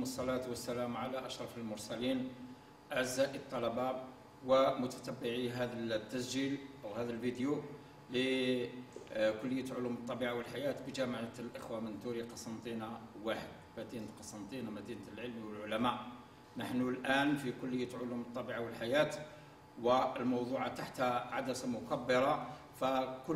الصلاة والسلام على أشرف المرسلين. أعزائي الطلبة ومتتبعي هذا التسجيل أو هذا الفيديو لكلية علوم الطبيعة والحياة بجامعة الإخوة منتوري قسنطينة 1، مدينة قسنطينة، مدينة العلم والعلماء. نحن الآن في كلية علوم الطبيعة والحياة، والموضوع تحت عدسة مكبرة، فكل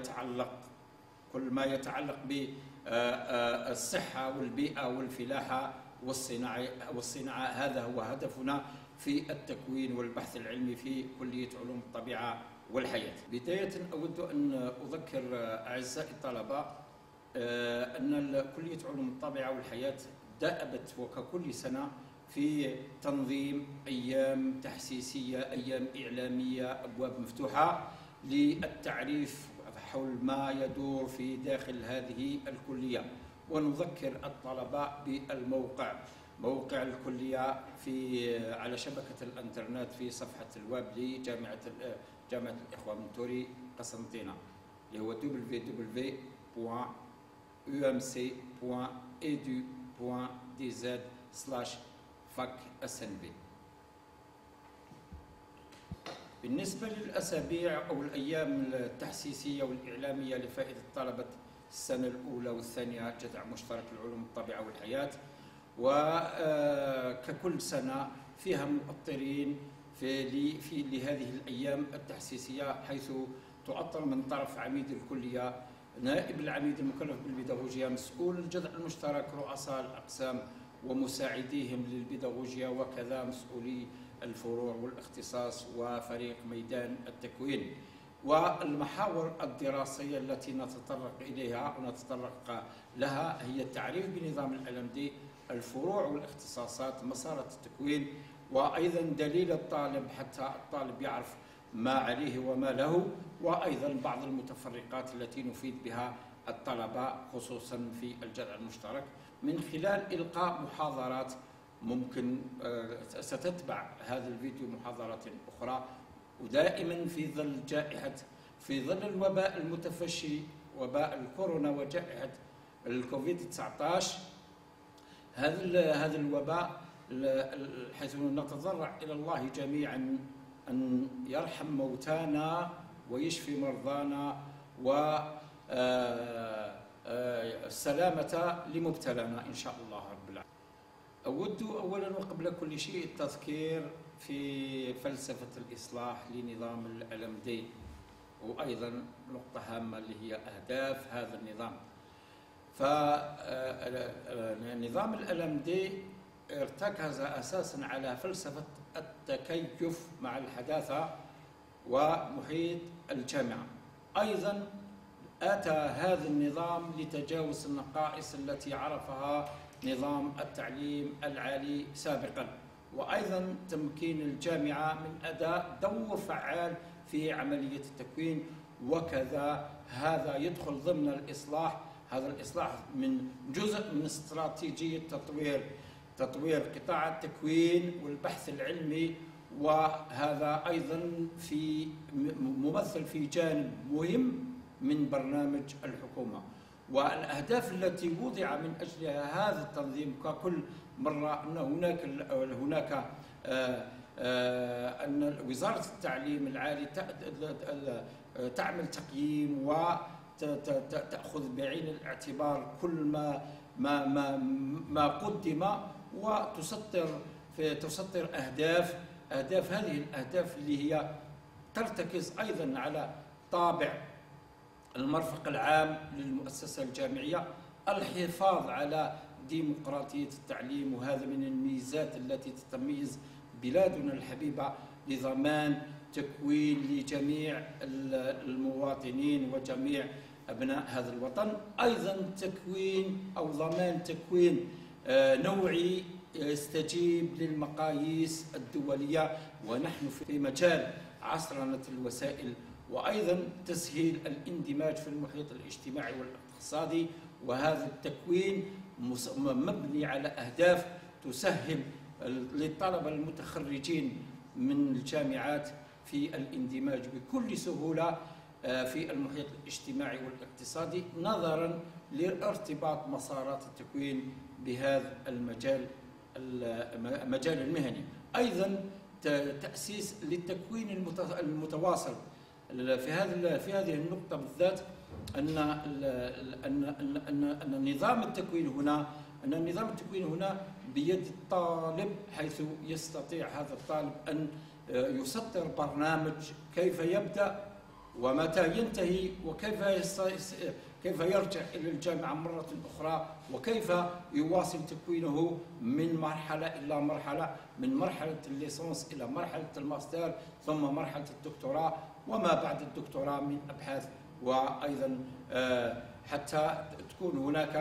ما يتعلق بالصحة والبيئة والفلاحة والصناعة هذا هو هدفنا في التكوين والبحث العلمي في كلية علوم الطبيعة والحياة. بداية أود أن أذكر أعزائي الطلبة أن كلية علوم الطبيعة والحياة دأبت وككل سنة في تنظيم أيام تحسيسية، أيام إعلامية، أبواب مفتوحة للتعريف حول ما يدور في داخل هذه الكلية. ونذكر الطلبة بالموقع، موقع الكلية على شبكة الانترنت في صفحة الويب لجامعة الإخوة منتوري قسنطينة، اللي هو www.umc.edu.dz/fac-snb. بالنسبة للأسابيع أو الأيام التحسيسية والإعلامية لفائدة طلبة السنة الأولى والثانية جدع مشترك العلوم الطبيعة والحياة، وككل سنة فيها مؤطرين لهذه الأيام التحسيسية، حيث تؤطر من طرف عميد الكلية، نائب العميد المكلف بالبيداغوجيا، مسؤول الجدع المشترك، رؤساء الأقسام ومساعديهم للبيداغوجيا، وكذا مسؤولي الفروع والاختصاص وفريق ميدان التكوين. والمحاور الدراسية التي نتطرق إليها ونتطرق لها هي التعريف بنظام LMD، الفروع والاختصاصات، مسارات التكوين، وأيضا دليل الطالب حتى الطالب يعرف ما عليه وما له، وأيضا بعض المتفرقات التي نفيد بها الطلبة خصوصا في الجدع المشترك من خلال إلقاء محاضرات. ممكن ستتبع هذا الفيديو محاضرات أخرى، ودائما في ظل الوباء المتفشي، وباء الكورونا وجائحة الكوفيد-19، هذا الوباء، حيث نتضرع إلى الله جميعا أن يرحم موتانا ويشفي مرضانا والسلامة لمبتلانا إن شاء الله رب العالمين. أود أولا وقبل كل شيء التذكير في فلسفة الإصلاح لنظام LMD، وأيضا نقطة هامة اللي هي أهداف هذا النظام. فنظام LMD ارتكز أساسا على فلسفة التكيف مع الحداثة ومحيط الجامعة. أيضا أتى هذا النظام لتجاوز النقائص التي عرفها نظام التعليم العالي سابقا، وأيضا تمكين الجامعة من أداء دور فعال في عملية التكوين، وكذا هذا يدخل ضمن الإصلاح. هذا الإصلاح من جزء من استراتيجية تطوير قطاع التكوين والبحث العلمي، وهذا أيضا ممثل في جانب مهم من برنامج الحكومة. والأهداف التي وضع من أجلها هذا التنظيم ككل مرة أن هناك أن وزارة التعليم العالي تعمل تقييم وتأخذ بعين الاعتبار كل ما قدم، وتسطر أهداف هذه الأهداف اللي هي ترتكز أيضا على طابع المرفق العام للمؤسسة الجامعية، الحفاظ على ديمقراطية التعليم، وهذا من الميزات التي تتميز بلادنا الحبيبة لضمان تكوين لجميع المواطنين وجميع أبناء هذا الوطن. أيضا ضمان تكوين نوعي يستجيب للمقاييس الدولية، ونحن في مجال عصرنة الوسائل، وأيضا تسهيل الاندماج في المحيط الاجتماعي والاقتصادي. وهذا التكوين مبني على أهداف تسهل للطلبة المتخرجين من الجامعات في الاندماج بكل سهولة في المحيط الاجتماعي والاقتصادي، نظرا لارتباط مسارات التكوين بهذا المجال المجال المهني. أيضا تأسيس للتكوين المتواصل. في هذه النقطة بالذات أن نظام التكوين هنا بيد الطالب، حيث يستطيع هذا الطالب أن يسطر برنامج كيف يبدأ ومتى ينتهي، كيف يرجع إلى الجامعة مرة أخرى، وكيف يواصل تكوينه من مرحلة إلى مرحلة، من مرحلة الليسانس إلى مرحلة الماستر ثم مرحلة الدكتوراه وما بعد الدكتوراه من أبحاث. وأيضا حتى يكون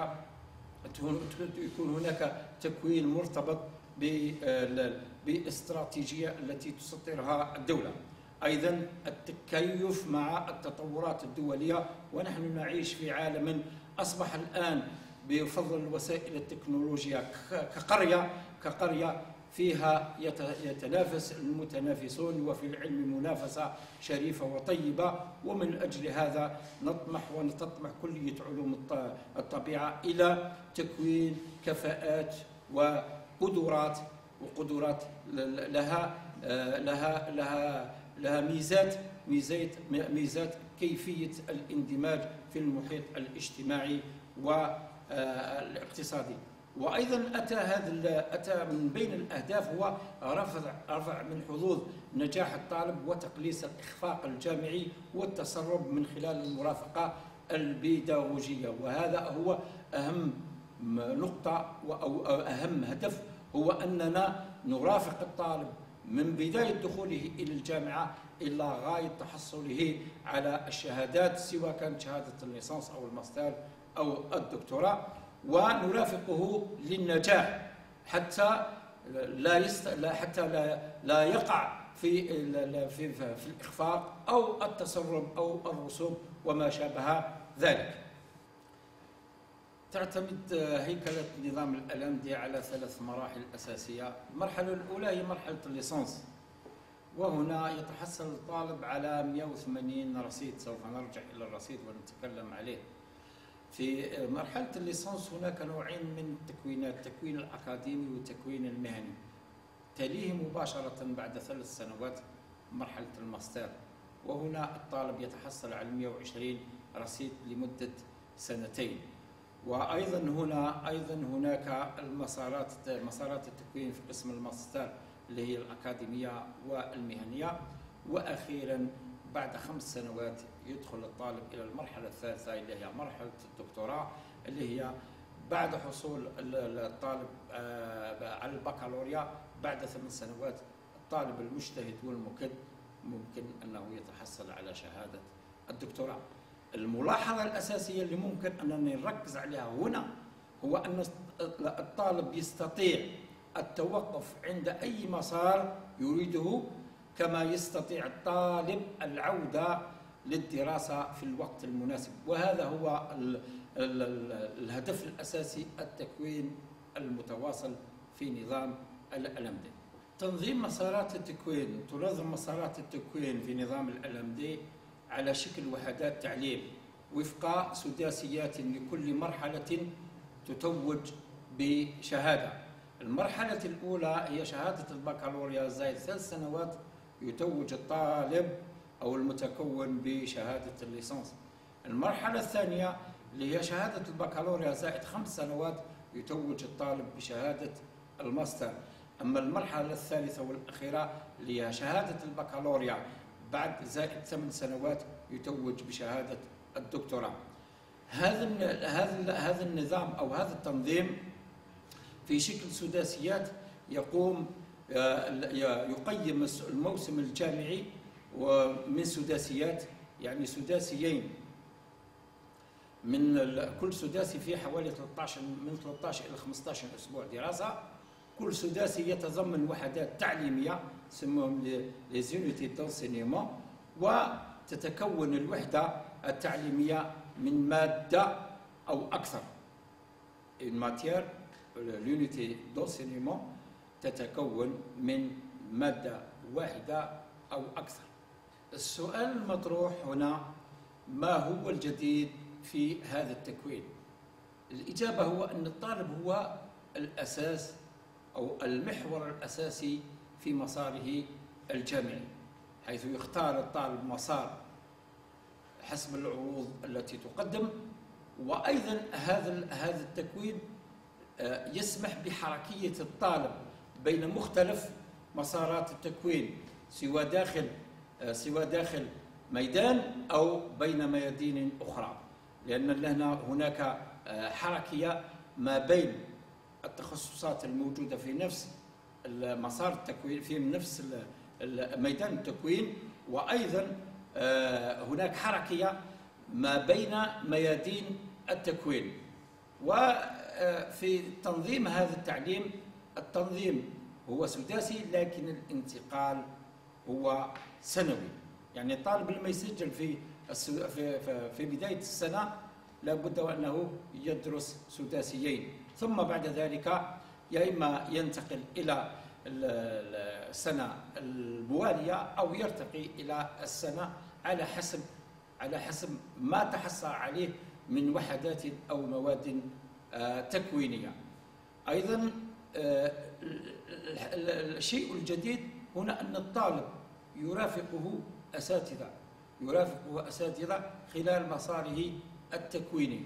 هناك تكوين مرتبط بالاستراتيجية التي تسطرها الدولة. أيضا التكيف مع التطورات الدولية، ونحن نعيش في عالم أصبح الآن بفضل وسائل التكنولوجيا كقرية فيها يتنافس المتنافسون، وفي العلم منافسة شريفة وطيبة. ومن أجل هذا تطمح كلية علوم الطبيعة إلى تكوين كفاءات وقدرات لها ميزات كيفية الاندماج في المحيط الاجتماعي والاقتصادي. وأيضا أتى من بين الأهداف هو رفع من حظوظ نجاح الطالب وتقليص الإخفاق الجامعي والتسرب من خلال المرافقة البيداغوجية. وهذا هو أهم نقطة أو أهم هدف، هو أننا نرافق الطالب من بداية دخوله إلى الجامعة إلى غاية تحصله على الشهادات، سواء كانت شهادة الليسانس أو الماستر أو الدكتوراه، ونرافقه للنجاح حتى لا يقع في الإخفاق أو التسرب أو الرسوب وما شابه ذلك. تعتمد هيكلة نظام الألمدي على 3 مراحل أساسية. المرحلة الأولى هي مرحلة الليسانس، وهنا يتحصل الطالب على 180 رصيد. سوف نرجع إلى الرصيد ونتكلم عليه. في مرحلة الليسانس هناك نوعين من التكوينات: التكوين الأكاديمي والتكوين المهني. تليه مباشرة بعد 3 سنوات مرحلة الماستر، وهنا الطالب يتحصل على 120 رصيد لمدة 2. وأيضا هناك مسارات التكوين في قسم الماستر اللي هي الأكاديمية والمهنية. وأخيرا بعد 5 سنوات يدخل الطالب إلى المرحلة الثالثة اللي هي مرحلة الدكتوراه، اللي هي بعد حصول الطالب على البكالوريا. بعد 8 سنوات الطالب المجتهد والمكد ممكن أنه يتحصل على شهادة الدكتوراه. الملاحظة الأساسية اللي ممكن أننا نركز عليها هنا هو أن الطالب يستطيع التوقف عند أي مسار يريده، كما يستطيع الطالب العودة للدراسة في الوقت المناسب. وهذا هو الهدف الأساسي: التكوين المتواصل في نظام الألمدي. تنظيم مسارات التكوين. تنظم مسارات التكوين في نظام الألمدي على شكل وحدات تعليم وفق سداسيات لكل مرحلة تتوج بشهادة. المرحلة الأولى هي شهادة البكالوريا زائد 3 سنوات يتوج الطالب أو المتكون بشهادة الليسانس. المرحلة الثانية اللي هي شهادة البكالوريا زائد 5 سنوات يتوج الطالب بشهادة الماستر. أما المرحلة الثالثة والأخيرة اللي هي شهادة البكالوريا بعد زائد 8 سنوات يتوج بشهادة الدكتوراه. هذا النظام أو هذا التنظيم في شكل سداسيات يقيم الموسم الجامعي ومن سداسيات، يعني سداسيين، من كل سداسي فيه حوالي 13 إلى 15 أسبوع دراسة. كل سداسي يتضمن وحدات تعليمية يسموهم les unités d'enseignement، وتتكون الوحدة التعليمية من مادة أو أكثر. une matière l'unité d'enseignement تتكون من مادة واحدة أو أكثر. السؤال المطروح هنا: ما هو الجديد في هذا التكوين؟ الإجابة هو أن الطالب هو الأساس أو المحور الأساسي في مساره الجامعي، حيث يختار الطالب مسار حسب العروض التي تقدم. وأيضا هذا التكوين يسمح بحركية الطالب بين مختلف مسارات التكوين، سواء داخل ميدان أو بين ميادين أخرى، لأن هناك حركية ما بين التخصصات الموجودة في نفس مسار التكوين، في نفس ميدان التكوين، وأيضا هناك حركية ما بين ميادين التكوين. وفي تنظيم هذا التعليم، التنظيم هو سداسي لكن الانتقال هو سنوي. يعني الطالب لما يسجل في بداية السنة لابد وأنه يدرس سداسيين، ثم بعد ذلك يا إما ينتقل إلى السنة الموالية أو يرتقي إلى السنة على حسب ما تحصل عليه من وحدات أو مواد تكوينية. أيضا الشيء الجديد هنا أن الطالب يرافقه أساتذة خلال مساره التكويني،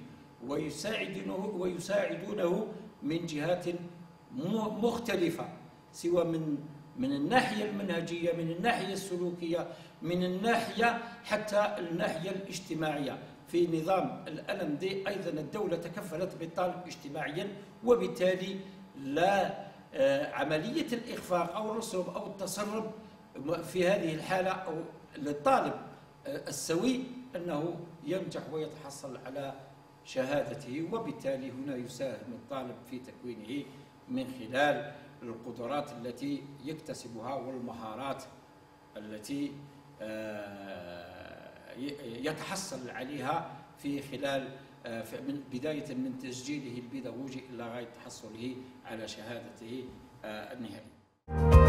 ويساعدونه من جهات مختلفة، سواء من الناحية المنهجية، من الناحية السلوكية، من الناحية حتى الناحية الاجتماعية. في نظام LMD أيضا الدولة تكفلت بالطالب اجتماعيا، وبالتالي لا عملية الإخفاق أو الرسوب أو التسرب في هذه الحالة أو للطالب السوي أنه ينجح ويتحصل على شهادته. وبالتالي هنا يساهم الطالب في تكوينه من خلال القدرات التي يكتسبها والمهارات التي يتحصل عليها في خلال من بداية من تسجيله البيداغوجي إلى غاية تحصله على شهادته النهائية.